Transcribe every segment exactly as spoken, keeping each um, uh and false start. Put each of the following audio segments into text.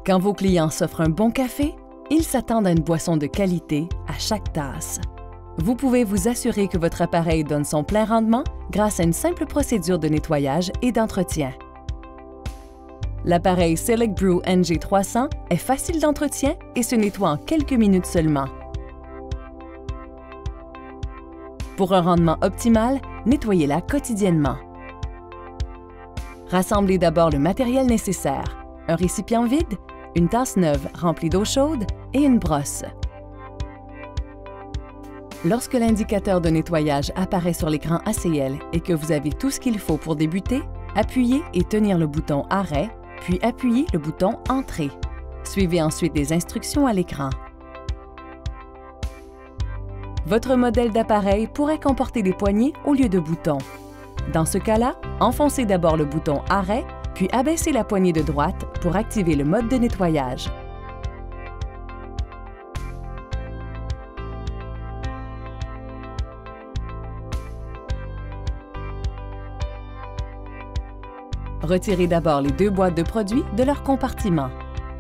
Quand vos clients s'offrent un bon café, ils s'attendent à une boisson de qualité à chaque tasse. Vous pouvez vous assurer que votre appareil donne son plein rendement grâce à une simple procédure de nettoyage et d'entretien. L'appareil Select Brew N G trois cents est facile d'entretien et se nettoie en quelques minutes seulement. Pour un rendement optimal, nettoyez-la quotidiennement. Rassemblez d'abord le matériel nécessaire, un récipient vide, une tasse neuve remplie d'eau chaude et une brosse. Lorsque l'indicateur de nettoyage apparaît sur l'écran A C L et que vous avez tout ce qu'il faut pour débuter, appuyez et tenir le bouton « Arrêt », puis appuyez le bouton « Entrée ». Suivez ensuite les instructions à l'écran. Votre modèle d'appareil pourrait comporter des poignées au lieu de boutons. Dans ce cas-là, enfoncez d'abord le bouton « Arrêt », puis abaissez la poignée de droite pour activer le mode de nettoyage. Retirez d'abord les deux boîtes de produits de leur compartiment.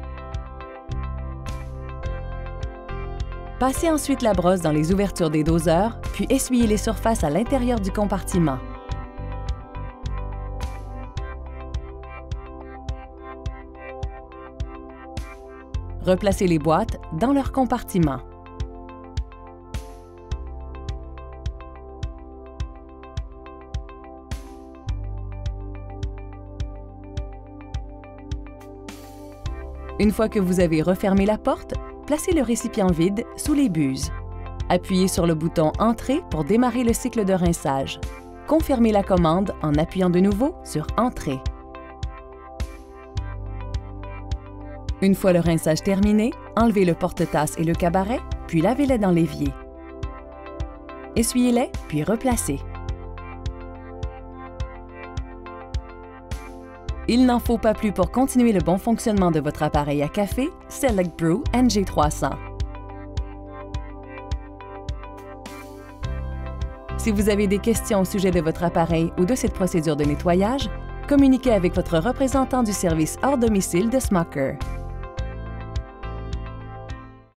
Passez ensuite la brosse dans les ouvertures des doseurs, puis essuyez les surfaces à l'intérieur du compartiment. Replacez les boîtes dans leur compartiment. Une fois que vous avez refermé la porte, placez le récipient vide sous les buses. Appuyez sur le bouton « Entrée » pour démarrer le cycle de rinçage. Confirmez la commande en appuyant de nouveau sur « Entrée ». Une fois le rinçage terminé, enlevez le porte-tasse et le cabaret, puis lavez-les dans l'évier. Essuyez-les, puis replacez. Il n'en faut pas plus pour continuer le bon fonctionnement de votre appareil à café Select Brew N G trois cents. Si vous avez des questions au sujet de votre appareil ou de cette procédure de nettoyage, communiquez avec votre représentant du service hors domicile de Smucker.